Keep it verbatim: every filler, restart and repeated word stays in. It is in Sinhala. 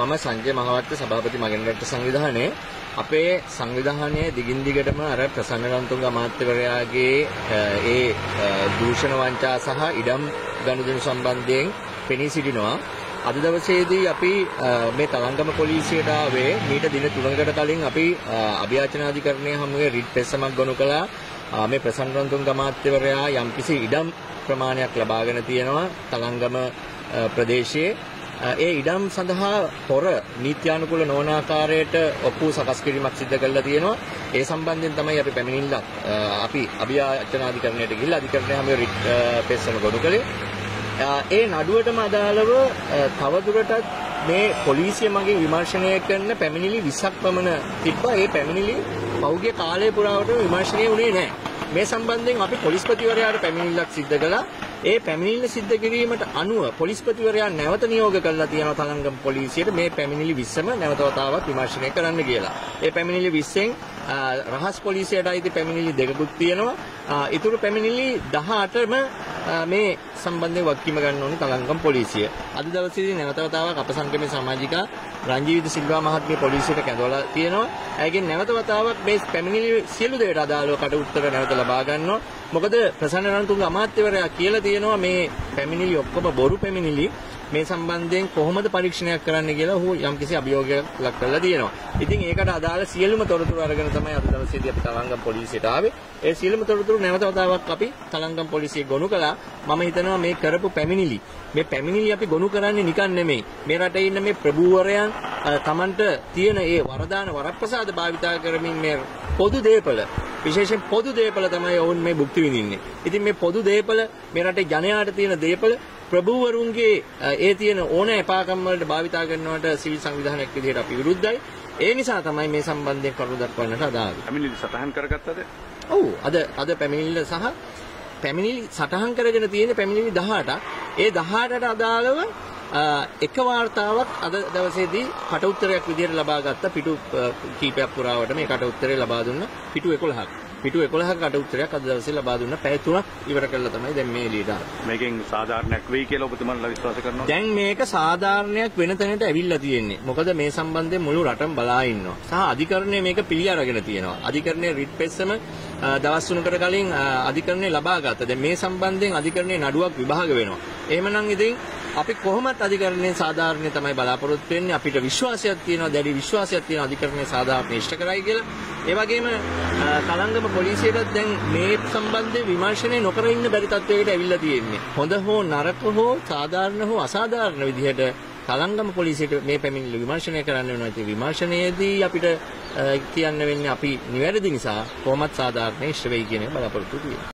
මම සංජය මහවත්ත සභාපති මගින් රට සංවිධානයේ අපේ සංවිධානයේ දිගින් දිගටම අර ප්‍රසන්න රන්තුංග අමාත්‍යවරයාගේ ඒ දූෂණ වංචා සහ ඉඩම් ගනුදෙනු සම්බන්ධයෙන් පෙනී සිටිනවා. අද දවසේදී අපි මේ තලංගම පොලිසියට ආවේ මීට දින තුනකට කලින් අපි අභියාචනාධිකරණයේ හමුවේ රිට් පෙස්සමක් ගොනු කළා. මේ ප්‍රසන්න රන්තුංග අමාත්‍යවරයා යම්කිසි ඉඩම් ප්‍රමාණයක් ලබාගෙන තියෙනවා තලංගම ප්‍රදේශයේ. ඒ ඉඩම් සඳහා පොර නීත්‍යානුකූල නොවන ආකාරයට ඔප්පු සකස් කිරීමක් සිදු කරලා තියෙනවා. ඒ සම්බන්ධයෙන් තමයි අපි පැමිණිල්ලක් අපි අභියාචනාධිකරණයට ගිහිල්ලා අධිකරණය හැම රිට් පෙස්සම ගොනු කළේ. ඒ නඩුවටම අදාළව තවදුරටත් මේ පොලිසිය මගින් විමර්ශනය කරන පැමිණිලි විස්සක් පමණ තිබ්බා. ඒ පැමිණිලි පෞද්ගලික කාලය පුරාවටම විමර්ශනය වුණේ නැහැ. මේ සම්බන්ධයෙන් අපි පොලිස්පතිවරයාට පැමිණිල්ලක් සිදු කළා. ඒ පැමිණිල්ල සිද්ධ කිරීමට අනුව පොලිස්පතිවරයා නැවත නියෝග කරලා තියෙනවා තලංගම පොලිසියට මේ පැමිණිලි විස්සම නැවත වතාවක් විමර්ශනය කරන්න කියලා. ඒ පැමිණිලි විස්සෙන් රහස් පොලිසියට අයිති පැමිණිලි දෙකකුත් තියෙනවා. ඊටු පැමිණිලි දහඅටම මේ සම්බන්ධයෙන් වක්කීම ගන්න ඕනේ තලංගම පොලිසිය. අද දවසේදී නැවත වතාවක් අප සංගමේ සමාජිකා රංජීවිත සිල්වා මහත්මිය පොලිසියට කැඳවලා තියෙනවා. ඇයගෙන් නැවත වතාවක් මේ පැමිණිලි සියලු දේට අදාළව කට උත්තර නැවත ලබා ගන්නවා. මොකද ප්‍රසන්න රන්තුංග අමාත්‍යවරයා කියලා තියෙනවා මේ පැමිණිලි ඔක්කොම බොරු පැමිණිලි මේ සම්බන්ධයෙන් කොහොමද පරීක්ෂණයක් කරන්න කියලා ඔහු යම්කිසි අභියෝගයක් ලක් කරලා තියෙනවා. ඉතින් ඒකට අදාළ සියලුම තොරතුරු අරගෙන තමයි අද දවසේදී අපි තලංගම පොලිසියට ආවේ. ඒ සියලුම තොරතුරු නැවත වතාවක් අපි තලංගම පොලිසිය ගොනු කළා. මම හිතනවා මේ කරපු පැමිණිලි මේ පැමිණිලි අපි ගොනු කරන්නේ නිකන් නෙමෙයි. මේ රටේ ඉන්න මේ ප්‍රභූවරයන් තමන්ට තියෙන ඒ වරදාන වරප්‍රසාද භාවිතා කරමින් මේ පොදු දේපල විශේෂයෙන් පොදු දේපල තමයි ඔවුන් මේ භුක්ති විඳින්නේ. ඉතින් මේ පොදු දේපල මේ රටේ ජනයාට තියෙන දේපල ප්‍රභූවරුන්ගේ ඒ තියෙන ඕන එපාකම් වලට භාවිතා කරනවට සිවිල් සංවිධානයක් විදිහට අපි විරුද්ධයි. ඒ නිසා තමයි මේ සම්බන්ධයෙන් කරුණු දක්වන්නට අදාළ. පැමිණිලි සටහන් කරගත්තද? ඔව් අද අද පැමිණිල්ල සහ පැමිණිලි සටහන් කරගෙන තියෙන පැමිණිලි දහඅටක්. ඒ දහඅටට අදාළව එක වාර්තාවක් අද දවසේදී කට උත්තරයක් විදිහට ලබා ගත්ත පිටු කීපයක් පුරාවට මේ කට උත්තරේ ලබා දුන්න පිටු එකොළහක්. පිටු එකොළහක කට උත්තරයක් අද දවසේ ලබා දුන්න පැය තුනක් ඉවර කළා තමයි දැන් මේ එළියට ආවේ. මේකෙන් සාධාරණයක් වෙයි කියලා ඔබතුමන්ලා විශ්වාස කරනවද? දැන් මේක සාධාරණයක් වෙන තැනට ඇවිල්ලා තියෙන්නේ. මොකද මේ සම්බන්ධයෙන් මුළු රටම බලා ඉන්නවා. සහ අධිකරණය මේක පිළි අරගෙන තියෙනවා. අධිකරණයේ රිට් පෙස්සම දවස් තුනකට කලින් අධිකරණය ලබා ගත්තා. දැන් මේ සම්බන්ධයෙන් අධිකරණයේ නඩුවක් විභාග වෙනවා. එහෙමනම් ඉතින් අපි කොහොමත් අධිකරණයේ සාධාරණය තමයි බලාපොරොත්තු වෙන්නේ. අපිට විශ්වාසයක් තියෙනවා, දැඩි විශ්වාසයක් තියෙනවා අධිකරණයේ සාධාරණය ඉෂ්ට කරයි කියලා. ඒ වගේම තලංගම පොලිසියටත් දැන් මේ සම්බන්ධයෙන් විමර්ශනය නොකර ඉන්න බැරි තත්ත්වයකට ඇවිල්ලා තියෙන්නේ. හොඳ හෝ නරක හෝ සාධාරණ හෝ අසාධාරණ විදිහට තලංගම පොලිසියට මේ පැමිණිලි විමර්ශනය කරන්න වෙනවා. ඒ විමර්ශනයේදී අපිට කියන්න වෙන්නේ අපි නිවැරදි නිසා කොහොමත් සාධාරණය ඉෂ්ට වෙයි කියන එක බලාපොරොත්තු තියෙනවා.